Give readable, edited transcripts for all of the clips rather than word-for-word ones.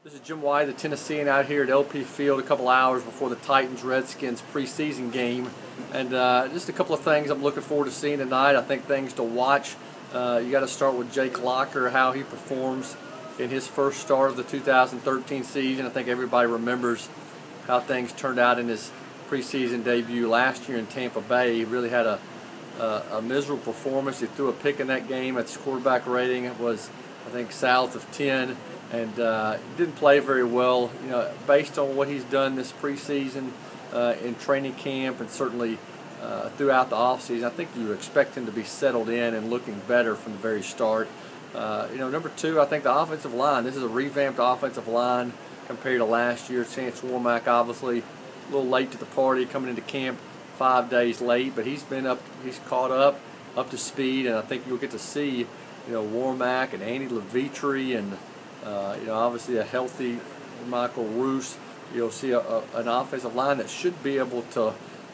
This is Jim White, the Tennessean, out here at LP Field a couple hours before the Titans-Redskins preseason game. And just a couple of things I'm looking forward to seeing tonight. I think things to watch. You got to start with Jake Locker, how he performs in his first start of the 2013 season. I think everybody remembers how things turned out in his preseason debut last year in Tampa Bay. He really had a miserable performance. He threw a pick in that game. Its quarterback rating was, I think, south of 10. And didn't play very well. You know, based on what he's done this preseason in training camp and certainly throughout the offseason, I think you expect him to be settled in and looking better from the very start. Number two, I think the offensive line. This is a revamped offensive line compared to last year. Chance Warmack, obviously, a little late to the party, coming into camp 5 days late, but he's caught up to speed, and I think you'll get to see, Warmack and Andy Levitre and obviously a healthy Michael Roos. You'll see an offensive line that should be able to,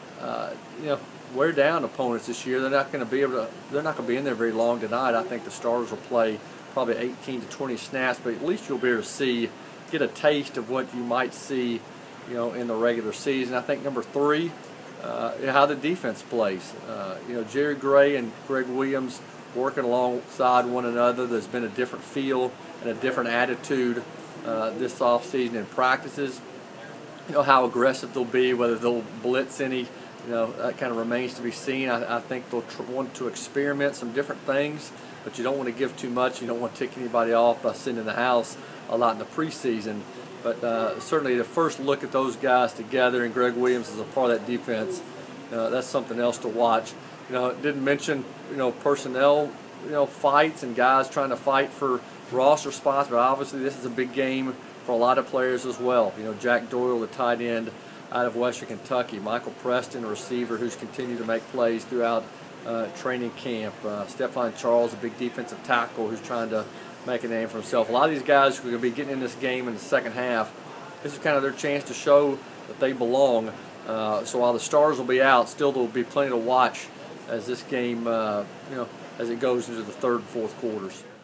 wear down opponents this year. They're not going to be in there very long tonight. I think the starters will play probably 18 to 20 snaps, but at least you'll be able to get a taste of what you might see, in the regular season. I think number three, how the defense plays. Jerry Gray and Greg Williams working alongside one another. There's been a different feel and a different attitude this offseason in practices. How aggressive they'll be, whether they'll blitz any, that kind of remains to be seen. I think they'll want to experiment some different things, but you don't want to give too much. You don't want to tick anybody off by sitting in the house a lot in the preseason. But certainly the first look at those guys together, and Greg Williams is a part of that defense, that's something else to watch. Didn't mention, personnel, fights and guys trying to fight for roster spots, but obviously this is a big game for a lot of players as well. Jack Doyle, the tight end out of Western Kentucky, Michael Preston, a receiver who's continued to make plays throughout training camp, Stephon Charles, a big defensive tackle who's trying to make a name for himself. A lot of these guys who are going to be getting in this game in the second half, this is kind of their chance to show that they belong. So while the stars will be out, still there will be plenty to watch as this game, as it goes into the third and fourth quarters.